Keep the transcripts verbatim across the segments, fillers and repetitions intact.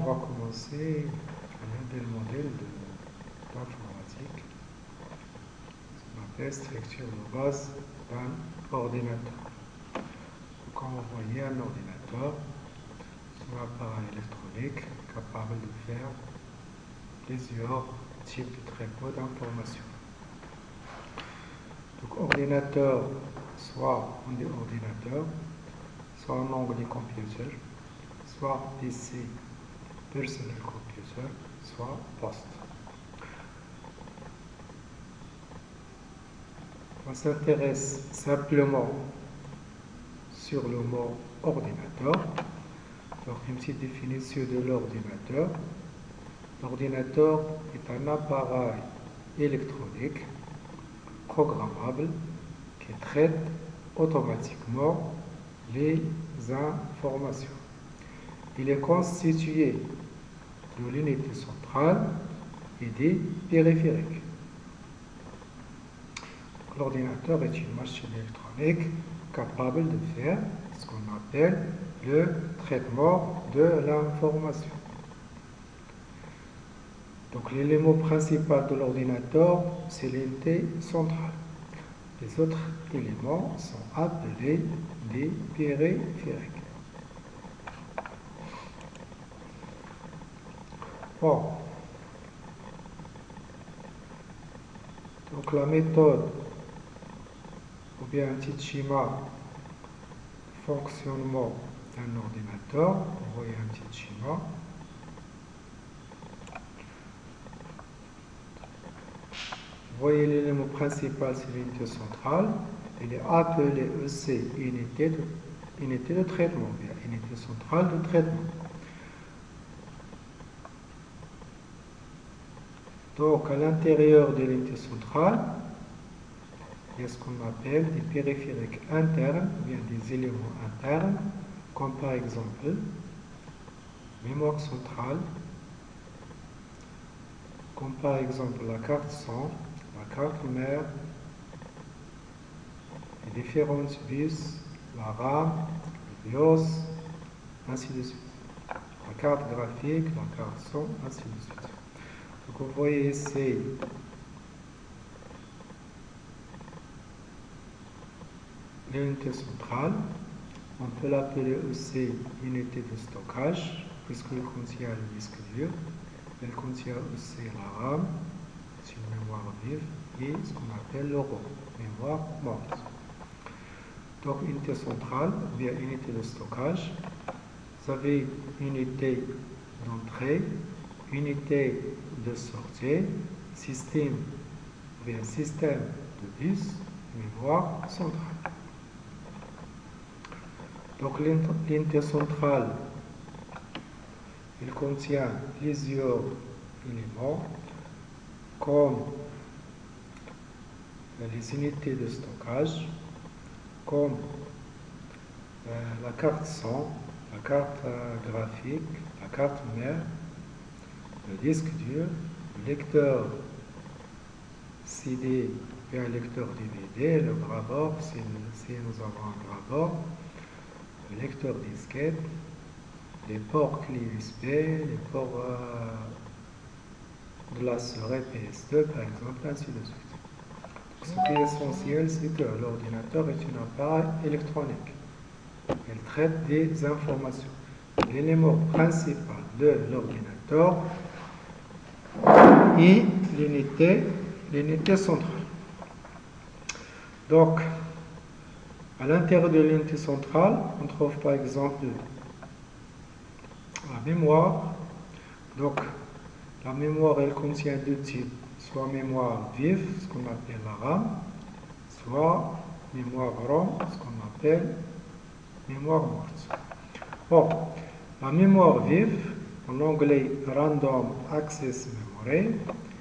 va commencer un nouvel modèle d'informatique, ce qu'on appelle structure de base d'un ordinateur. Quand on voyait un ordinateur, c'est un appareil électronique capable de faire plusieurs types de traitement d'informations. Donc, ordinateur, soit on dit ordinateur, soit en anglais computer, soit P C, personal computer, soit poste. On s'intéresse simplement sur le mot ordinateur. Donc, une petite définition de l'ordinateur. L'ordinateur est un appareil électronique programmable qui traite automatiquement les informations. Il est constitué de l'unité centrale et des périphériques. L'ordinateur est une machine électronique capable de faire ce qu'on appelle le traitement de l'information. Donc l'élément principal de l'ordinateur, c'est l'unité centrale. Les autres éléments sont appelés des périphériques. Bon. Donc la méthode, ou bien un petit schéma de fonctionnement d'un ordinateur, vous voyez un petit schéma. Vous voyez l'élément principal, c'est l'unité centrale. Il est appelé aussi unité de, unité de traitement, bien unité centrale de traitement. Donc, à l'intérieur de l'unité centrale, il y a ce qu'on appelle des périphériques internes, ou bien des éléments internes, comme par exemple mémoire centrale, comme par exemple la carte son, la carte mère, les différentes bus, la RAM, le BIOS, ainsi de suite. La carte graphique, la carte son, ainsi de suite. Donc vous voyez ici l'unité centrale. On peut l'appeler aussi unité de stockage, puisqu'elle contient le disque dur. Elle contient aussi la RAM, c'est une mémoire vive, et ce qu'on appelle le ROM, mémoire morte. Donc, unité centrale, ou bien unité de stockage. Vous avez unité d'entrée, unité de sortie, système, ou bien système de bus, mémoire centrale. Donc, l'unité centrale, il contient plusieurs éléments, comme les unités de stockage, comme euh, la carte son, la carte euh, graphique, la carte mère, le disque dur, le lecteur C D et un lecteur D V D, le graveur, si, si nous avons un graveur, le lecteur disquette, les ports clés U S B, les ports euh, de la souris P S deux par exemple, ainsi de suite. Ce qui est essentiel, c'est que l'ordinateur est un appareil électronique. Elle traite des informations. L'élément principal de l'ordinateur est l'unité, l'unité centrale. Donc, à l'intérieur de l'unité centrale, on trouve par exemple la mémoire. Donc, la mémoire, elle contient deux types, soit mémoire vive, ce qu'on appelle la RAM, soit mémoire ROM, ce qu'on appelle mémoire morte. Bon, la mémoire vive, en anglais Random Access Memory,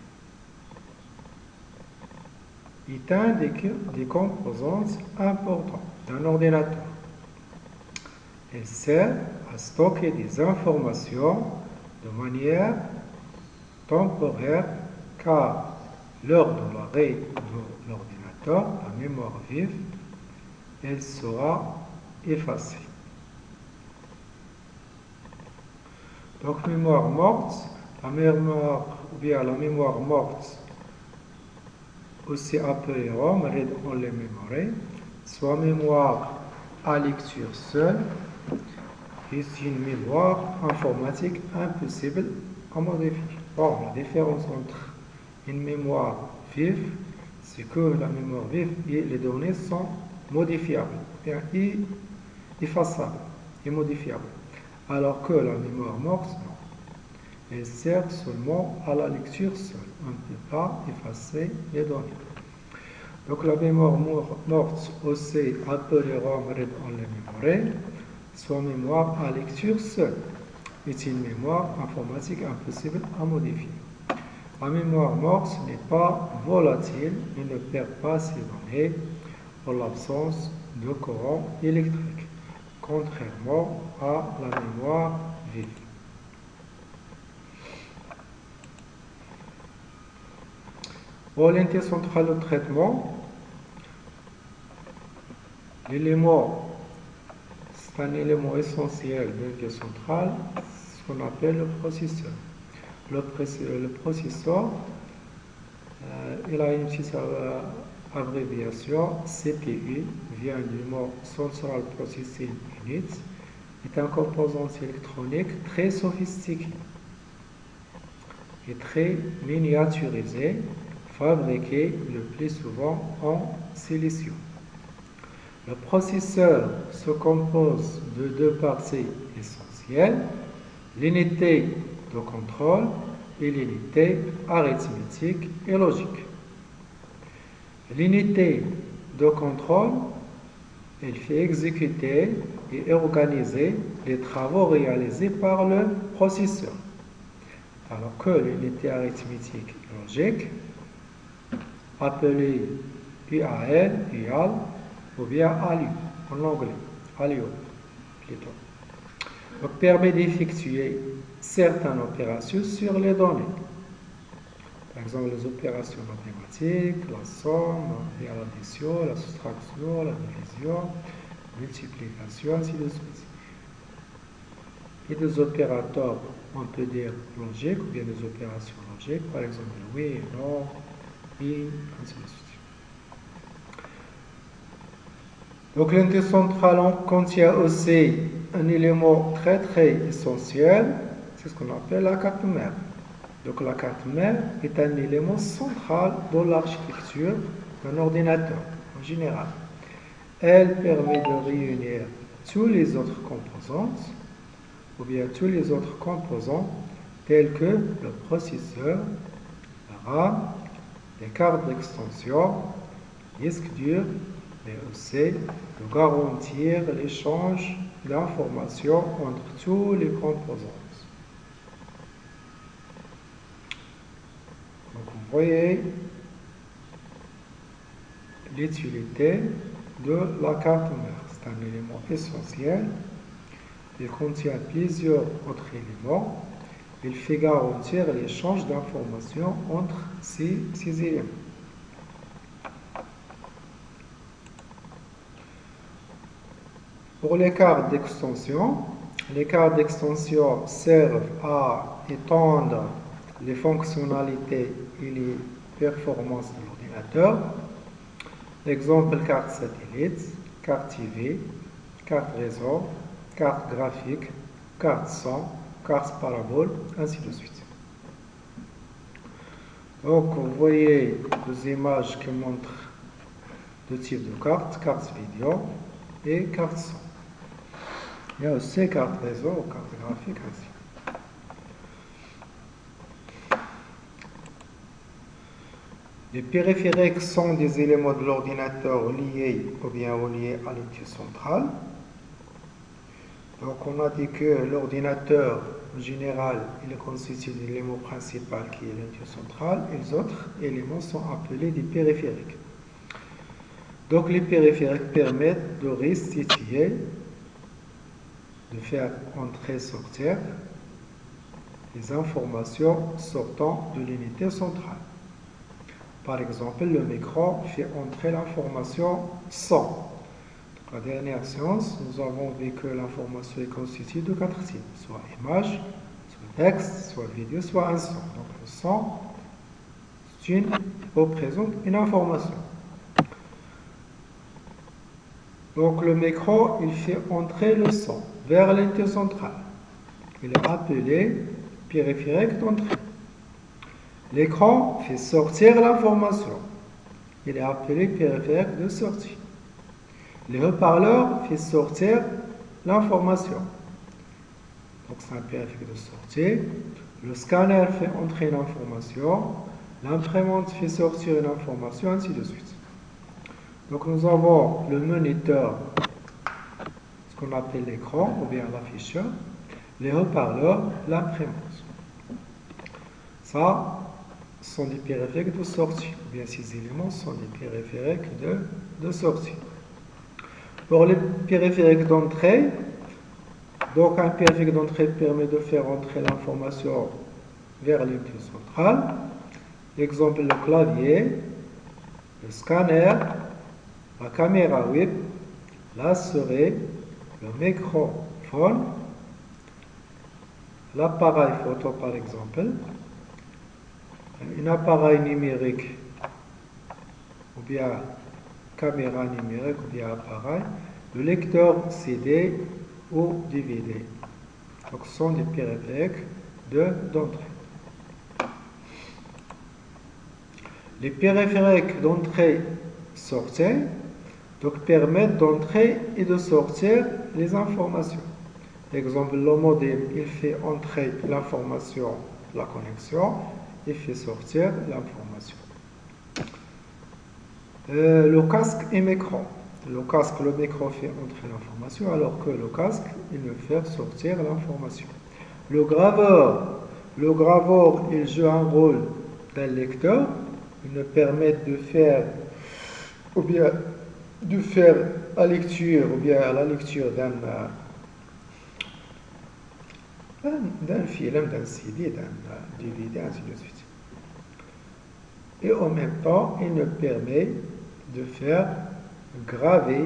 est un des, des composantes importantes d'un ordinateur. Elle sert à stocker des informations de manière temporaire, car lors de l'arrêt de l'ordinateur, la mémoire vive, elle sera effacée. Donc mémoire morte, la mémoire, ou bien la mémoire morte, aussi appelée ROM, Read Only Memory, soit mémoire à lecture seule, est une mémoire informatique impossible à modifier. Or, la différence entre une mémoire vive, c'est que la mémoire vive, les données sont modifiables, bien effaçables, immodifiables, alors que la mémoire morte, non. Elle sert seulement à la lecture seule. On ne peut pas effacer les données. Donc la mémoire morte, aussi appelée ROM, Read Only Memory, soit mémoire à lecture seule, est une mémoire informatique impossible à modifier. La mémoire morte n'est pas volatile et ne perd pas ses données en l'absence de courant électrique, contrairement à la mémoire vive. Pour l'unité centrale de traitement, l'élément, c'est un élément essentiel de l'unité centrale, ce qu'on appelle le processeur. Le, le processeur, euh, il a une petite euh, abréviation C P U, vient du mot Central Processing Unit, est un composant électronique très sophistiqué et très miniaturisé, fabriqué le plus souvent en silicium. Le processeur se compose de deux parties essentielles, l'unité de contrôle et l'unité arithmétique et logique. L'unité de contrôle, elle fait exécuter et organiser les travaux réalisés par le processeur, alors que l'unité arithmétique et logique, appelée U A L, U A L, ou bien A L U en anglais, A L U plutôt, donc permet d'effectuer certaines opérations sur les données. Par exemple, les opérations mathématiques, la somme, l'addition, la soustraction, la division, la multiplication, ainsi de suite. Et des opérateurs, on peut dire logiques, ou bien des opérations logiques, par exemple oui, non, et ainsi de suite. Donc l'unité centrale contient aussi un élément très très essentiel, c'est ce qu'on appelle la carte mère. Donc la carte mère est un élément central dans l'architecture d'un ordinateur en général. Elle permet de réunir tous les autres composantes, ou bien tous les autres composants, tels que le processeur, la RAM, les cartes d'extension, disque dur, mais aussi de garantir l'échange d'informations entre tous les composants. Donc vous voyez l'utilité de la carte mère. C'est un élément essentiel. Il contient plusieurs autres éléments. Il fait garantir l'échange d'informations entre ces, ces éléments. Pour les cartes d'extension, les cartes d'extension servent à étendre les fonctionnalités et les performances de l'ordinateur. Exemple, carte satellite, carte T V, carte réseau, carte graphique, carte son, carte parabole, ainsi de suite. Donc, vous voyez des images qui montrent deux types de cartes, carte vidéo et carte son. Il y a aussi carte réseau, carte graphique, ainsi. Les périphériques sont des éléments de l'ordinateur liés ou bien reliés à l'unité centrale. Donc on a dit que l'ordinateur en général il est constitué de l'élément principal qui est l'unité centrale et les autres éléments sont appelés des périphériques. Donc les périphériques permettent de restituer, de faire entrer et sortir les informations sortant de l'unité centrale. Par exemple, le micro fait entrer l'information son. La dernière séance, nous avons vu que l'information est constituée de quatre types, soit image, texte, soit vidéo, soit un son. Donc le son, une, représente une information. Donc le micro, il fait entrer le son vers l'unité centrale. Il est appelé périphérique d'entrée. L'écran fait sortir l'information. Il est appelé périphérique de sortie. Le haut-parleur fait sortir l'information. Donc c'est un périphérique de sortie. Le scanner fait entrer l'information. L'imprimante fait sortir une information, ainsi de suite. Donc nous avons le moniteur, ce qu'on appelle l'écran, ou bien l'afficheur, les haut-parleurs, l'imprimante. Ça, sont des périphériques de sortie, ou bien ces éléments sont des périphériques de, de sortie. Pour les périphériques d'entrée, donc un périphérique d'entrée permet de faire entrer l'information vers l'unité centrale. Exemple, le clavier, le scanner, la caméra web, la souris, le microphone, l'appareil photo par exemple, un appareil numérique ou bien caméra numérique ou bien appareil, le lecteur C D ou D V D. Donc ce sont des périphériques d'entrée. Les périphériques d'entrée-sortie donc permettent d'entrer et de sortir les informations. Exemple, le modem, il fait entrer l'information, la connexion, et fait sortir l'information. Euh, le casque et micro. Le casque, le micro fait entrer l'information, alors que le casque, il me fait sortir l'information. Le graveur, le graveur, il joue un rôle d'un lecteur. Il nous permet de faire, ou bien de faire la lecture, ou bien la lecture d'un d'un film, d'un C D, d'un D V D, ainsi de suite. Et en même temps, il nous permet de faire graver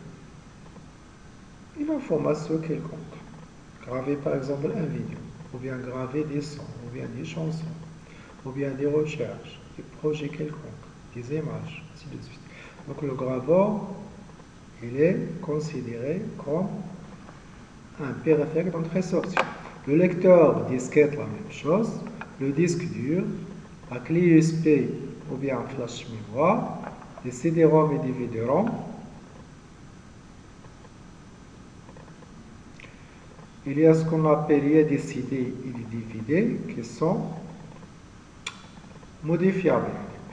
une information quelconque. Graver par exemple une vidéo, ou bien graver des sons, ou bien des chansons, ou bien des recherches, des projets quelconques, des images, ainsi de suite. Donc le graveur, il est considéré comme un périphérique d'entrée-sortie. Le lecteur disquette, la même chose. Le disque dur, la clé U S B ou bien un flash mémoire, les C D ROM et D V D ROM. Il y a ce qu'on appelle il y a des C D et des D V D qui sont modifiables.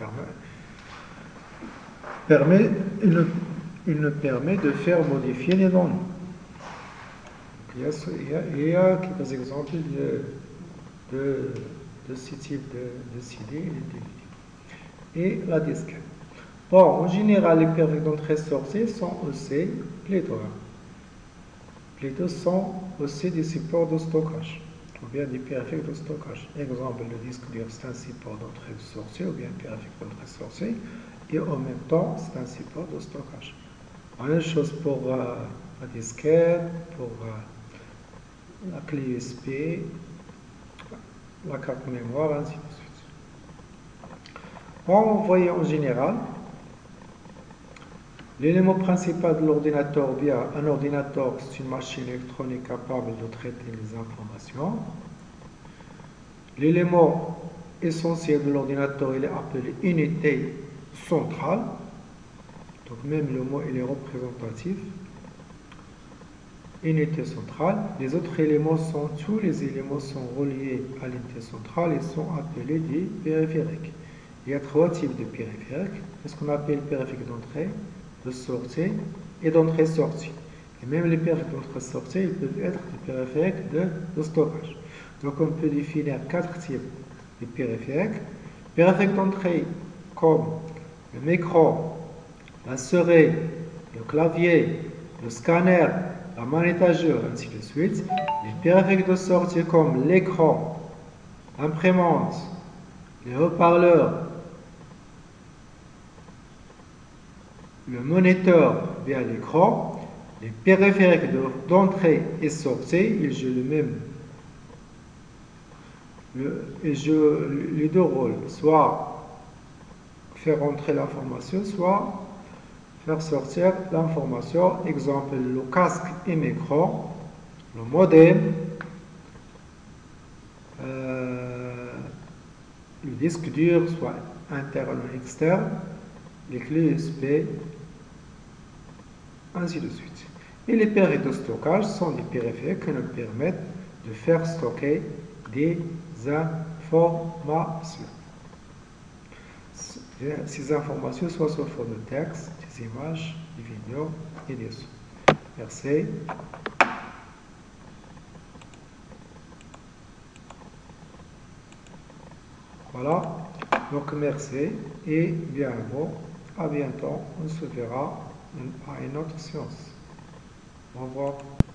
Permet, il, ne, il ne permet de faire modifier les données. Il y, a, il, y a, il y a quelques exemples de, de, de ce type de, de C D et de D V D. Et la disquette. Bon, en général, les périphériques d'entrée-sortie sont aussi plutôt, plutôt sont aussi des supports de stockage, ou bien des périphériques de stockage. Exemple, le disque dur, c'est un support d'entrée-sortie, ou bien un périphérique d'entrée-sortie, et en même temps, c'est un support de stockage. La même chose pour euh, la disquette, pour euh, la clé U S B, la carte mémoire, ainsi de suite. Bon, vous voyez en général, l'élément principal de l'ordinateur, ou bien un ordinateur, c'est une machine électronique capable de traiter les informations. L'élément essentiel de l'ordinateur, il est appelé unité centrale. Donc même le mot, il est représentatif. Unité centrale. Les autres éléments sont, tous les éléments sont reliés à l'unité centrale et sont appelés des périphériques. Il y a trois types de périphériques. Ce qu'on appelle périphérique d'entrée, de sortie et d'entrée-sortie. Et même les périphériques d'entrée-sortie, ils peuvent être des périphériques de, de stockage. Donc on peut définir quatre types de périphériques. Périphérique d'entrée comme le micro, la souris, le clavier, le scanner, la magnétageur, ainsi de suite. Les périphériques de sortie comme l'écran, l'imprimante, les haut-parleurs, le moniteur via l'écran. Les périphériques d'entrée et sortie, ils jouent le même le, il joue les deux rôles, soit faire entrer l'information, soit faire sortir l'information. Exemple, le casque et micro, le modem, euh, le disque dur, soit interne ou externe, les clés U S B, ainsi de suite. Et les périodes de stockage sont des périphériques qui nous permettent de faire stocker des informations. Ces informations sont sous forme de texte, des images, des vidéos et des sons. Merci. Voilà. Donc merci et bien bon. À bientôt. On se verra à une autre séance. Au revoir.